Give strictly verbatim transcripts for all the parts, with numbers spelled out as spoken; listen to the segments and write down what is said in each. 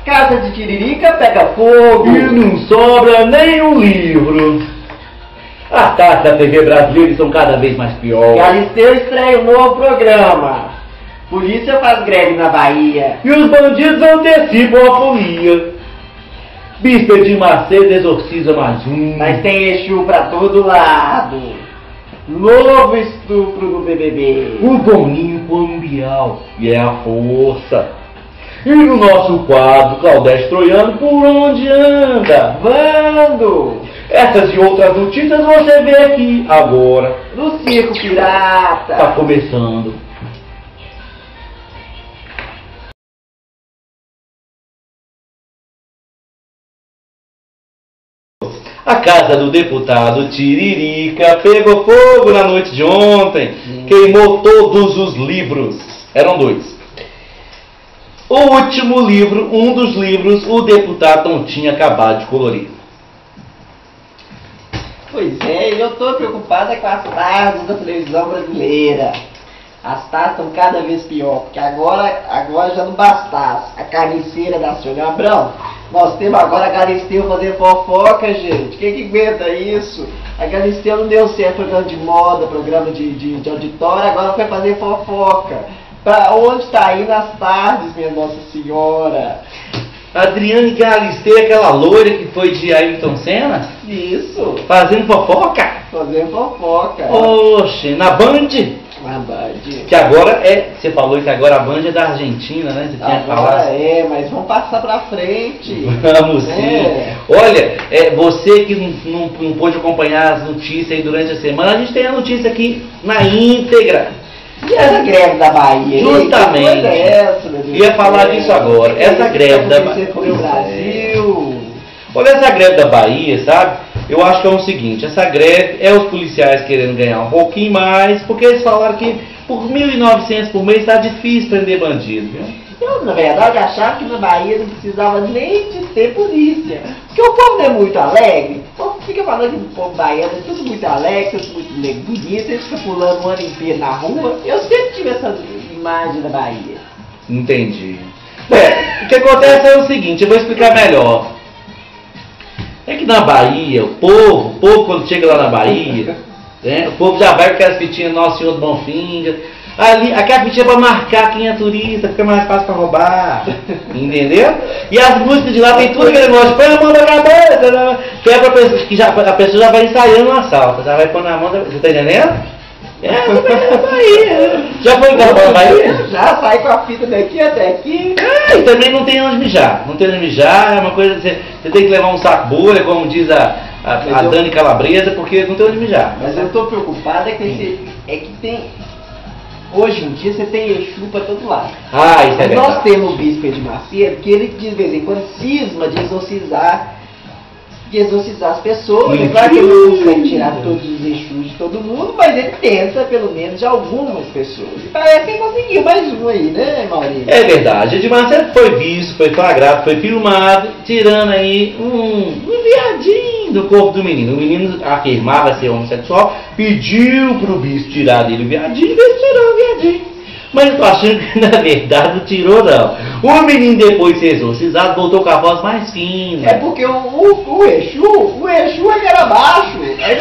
Casa de Tiririca pega fogo. E não sobra nem um livro. As taxas da T V brasileira são cada vez mais piores. Galisteu estreia um novo programa. Polícia faz greve na Bahia. E os bandidos antecipam a folia. Bispo Edir Macedo exorciza mais um. Mas tem Exu pra todo lado. Novo estupro do B B B. O Boninho colombial. E é a força. E no nosso quadro, Claudete Troiano, por onde anda? Vando! Essas e outras notícias você vê aqui, agora. No Circo Pirata. Tá começando. A casa do deputado Tiririca pegou fogo na noite de ontem. Hum. Queimou todos os livros. Eram dois. O último livro, um dos livros, o deputado não tinha acabado de colorir. Pois é, eu tô preocupada com as tardes da televisão brasileira. As tardes estão cada vez pior, porque agora, agora já não bastasse a carniceira da senhora Abrão. Nós temos agora a Galisteu fazendo fofoca, gente. Quem que aguenta isso? A Galisteu não deu certo programa de moda, programa de, de, de auditório, agora foi fazer fofoca. Pra onde está indo as tardes, minha Nossa Senhora? Adriane Galisteu, aquela loira que foi de Ayrton Senna? Isso. Fazendo fofoca? Fazendo fofoca. Oxe, na Band? Na Band. Que agora é, você falou que agora a Band é da Argentina, né? Você tinha agora falado. É, mas vamos passar pra frente. Vamos sim. É. Olha, é, você que não, não, não pôde acompanhar as notícias aí durante a semana, a gente tem a notícia aqui na íntegra. E essa greve da Bahia? Justamente. Que coisa é essa, meu Deus? Ia falar disso agora. Essa greve da Bahia. O Brasil. Olha, essa greve da Bahia, sabe? Eu acho que é o seguinte, essa greve é os policiais querendo ganhar um pouquinho mais, porque eles falaram que por mil e novecentos por mês está difícil prender bandido, viu? Eu, na verdade, achava que na Bahia não precisava nem de ter polícia. Porque o povo não é muito alegre. O povo fica falando que o povo baiano é tudo muito alegre, tudo muito bonito, eles ficam pulando o ano inteiro na rua. Eu sempre tive essa imagem da Bahia. Entendi. É, o que acontece é o seguinte, eu vou explicar melhor. É que na Bahia, o povo, o povo quando chega lá na Bahia, né, o povo já vai com aquelas fitinhas Nosso Senhor do Bonfim. Ali, aquela fitinha pra marcar quem é turista, fica mais fácil pra roubar, entendeu? E as músicas de lá tem tudo aquele negócio, põe a mão na cabeça, que é pra pessoa, que já, a pessoa já vai ensaiando um assalto, já vai pôr na mão, você tá entendendo? É, é Bahia. Já foi em carnaval na Bahia? Já, sai com a fita daqui até aqui. Ah, e também não tem onde mijar, não tem onde mijar, é uma coisa, você, você tem que levar um saco bolha, como diz a, a, a eu... Dani Calabresa, porque não tem onde mijar. Mas eu tô preocupado é que, esse, é que tem... Hoje em dia você tem Exu para todo lado. Ah, isso é verdade. Nós temos o Bispo Edir Macedo, que ele de vez em quando cisma de exorcizar, de exorcizar as pessoas. É claro que ele não consegue tirar todos os Exus de todo mundo, mas ele tenta, pelo menos, de algumas pessoas. E parece que conseguiu mais um aí, né, Maurício? É verdade. Edir Macedo foi visto, foi flagrado, foi filmado, tirando aí um, um viadinho do corpo do menino. O menino afirmava ser homossexual, pediu pro bispo tirar dele o viadinho, e o bispo tirou o viadinho. Mas eu tô achando que na verdade não tirou não. O menino depois de ser exorcizado voltou com a voz mais fina. É porque o, o, o Exu, o Exu é que era baixo.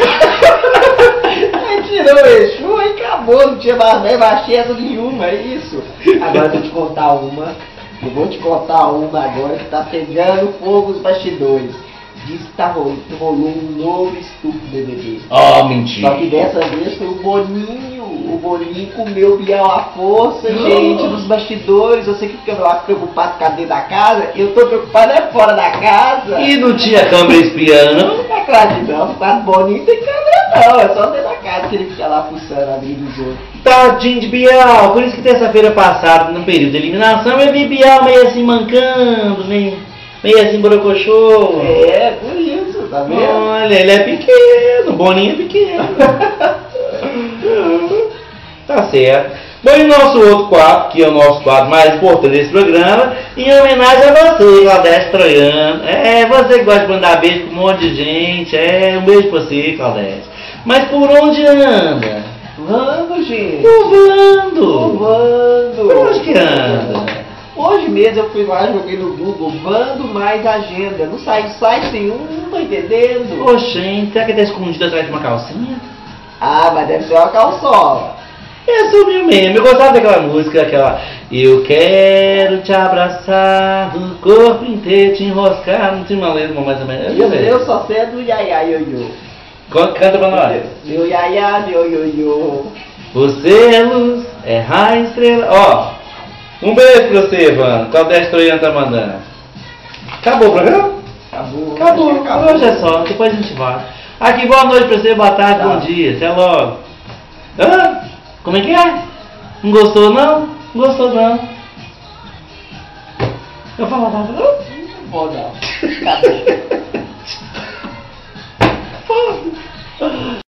Aí tirou o Exu e acabou, não tinha mais baixeza nenhuma, é isso. Agora eu vou te contar uma, eu vou te contar uma agora que tá pegando fogo os bastidores. Diz que tá rolando, rolou um novo estupro do B B B. Oh, mentira. Só que dessa vez foi o Boninho. O Boninho comeu o Bial à força, oh. Gente, nos bastidores. Você que fica lá preocupado com a dentro da casa, eu tô preocupado é fora da casa. E não tinha câmera espiando, não? É claro que não, o quarto Boninho tem câmera não, é só dentro da casa que ele fica lá fuçando a vida dos outros. Tadinho de Bial, por isso que terça-feira passada, no período de eliminação, eu vi Bial meio assim mancando, meio... meio assim borocochô. É, por isso, tá vendo? Olha, ele é pequeno, o Boninho é pequeno. Tá certo. Bom, e o nosso outro quadro, que é o nosso quadro mais importante desse programa, em homenagem a você, Claudete Troiano. É, você que gosta de mandar beijo pra um monte de gente. É, um beijo pra você, Claudete. Mas por onde anda? Vando, gente. Voando. Voando. Por onde que anda? O Hoje mesmo eu fui lá, joguei no Google, bando mais agenda. Não sai de site nenhum, não tô entendendo. Oxente, será que tá escondido atrás de uma calcinha? Ah, mas deve ser uma calçola. Eu sumiu mesmo, eu gostava daquela música, aquela eu quero te abraçar, o corpo inteiro te enroscar, não tinha uma letra mais ou menos. Eu, eu só sei do Yaya Ioiô. Canta pra nós. Meu Yaya Ioiô. Você é luz, é raio, estrela. Ó, um beijo pra você, Evandro. Claudete Troiano tá mandando. Acabou o programa? Acabou. Acabou. Acabou. Hoje é só, depois a gente vai. Aqui, boa noite pra você, boa tarde, Tá. bom dia, até logo. Hã? Como é que é? Não gostou não? Não gostou não. Eu falo nada não? Não vou não. Acabou. Foda.